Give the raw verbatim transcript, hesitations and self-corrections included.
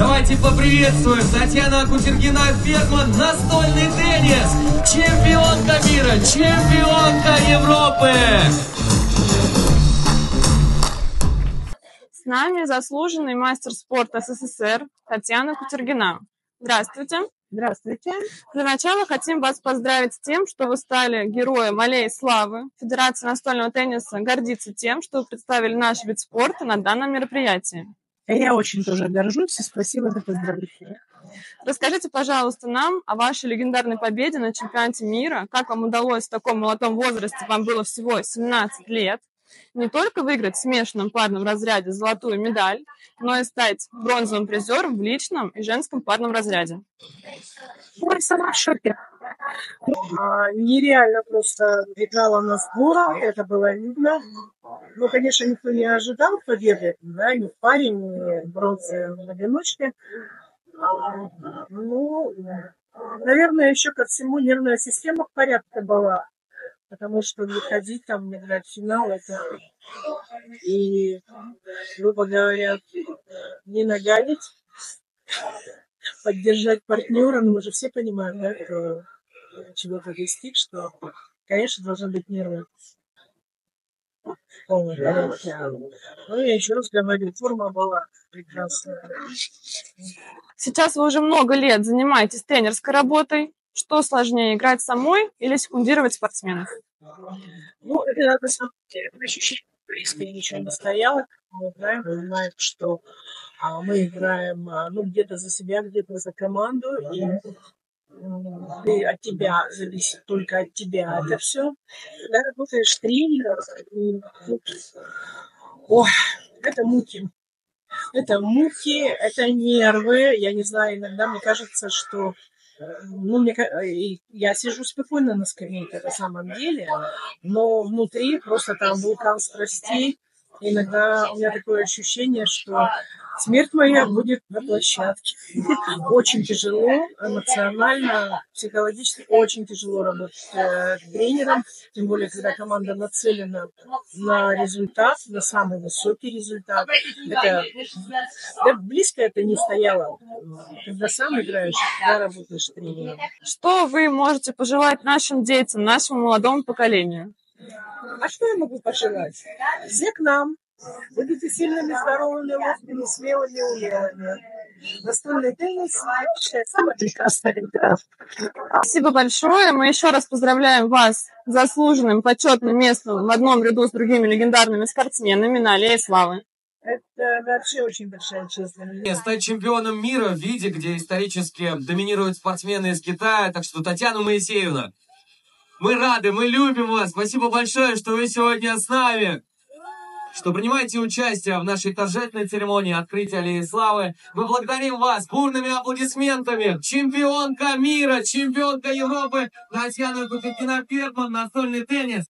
Давайте поприветствуем Татьяна Кутергина-Бергман, настольный теннис, чемпионка мира, чемпионка Европы. С нами заслуженный мастер спорта СССР Татьяна Кутергина. Здравствуйте. Здравствуйте. Для начала хотим вас поздравить с тем, что вы стали героем Аллеи Славы. Федерация настольного тенниса гордится тем, что вы представили наш вид спорта на данном мероприятии. Я очень тоже горжусь, и спасибо за поздравления. Расскажите, пожалуйста, нам о вашей легендарной победе на чемпионате мира. Как вам удалось в таком молодом возрасте, вам было всего семнадцать лет, не только выиграть в смешанном парном разряде золотую медаль, но и стать бронзовым призером в личном и женском парном разряде? Ой, сама в шоке. А, нереально просто играла на сборах, это было видно. Ну, конечно, никто не ожидал победы, да, ни в паре, ни бронзы в одиночке. Ну, наверное, еще ко всему нервная система в порядке была, потому что выходить там, играть в финал, это и, грубо говоря, не нагадить, поддержать партнера, ну, мы же все понимаем, да, кто чего-то достиг, что, конечно, должны быть нервы. Ну, я еще раз говорю, форма была прекрасная. Сейчас вы уже много лет занимаетесь тренерской работой. Что сложнее, играть самой или секундировать спортсменов? Ну, это на самом деле ощущение близко, ничего не стояло. Мы играем, мы знаем, что а, мы играем а, ну, где-то за себя, где-то за команду. И ты, от тебя зависит только от тебя это все. Когда работаешь тренером, ой, это муки. Это муки, это нервы. Я не знаю, иногда мне кажется, что ну, мне, я сижу спокойно на скамейке на самом деле, но внутри просто там вулкан страстей. Иногда у меня такое ощущение, что смерть моя будет на площадке. Очень тяжело, эмоционально, психологически очень тяжело работать э, тренером, тем более, когда команда нацелена на результат, на самый высокий результат. Это, да, близко это не стояло. Когда сам играешь, когда работаешь тренером. Что вы можете пожелать нашим детям, нашему молодому поколению? А что я могу пожелать? Все к нам. Будете сильными, здоровыми, ловкими, смелыми, умелыми. Настольный теннис – самая прекрасная игра. Спасибо большое. Мы еще раз поздравляем вас с заслуженным почетным местом в одном ряду с другими легендарными спортсменами на Аллее Славы. Это вообще очень большая честь для меня. Стать чемпионом мира в виде, где исторически доминируют спортсмены из Китая. Так что, Татьяна Моисеевна, мы рады, мы любим вас. Спасибо большое, что вы сегодня с нами, что принимаете участие в нашей торжественной церемонии открытия Аллеи Славы. Мы благодарим вас бурными аплодисментами. Чемпионка мира, чемпионка Европы Татьяна Кутергина-Бергман, настольный теннис.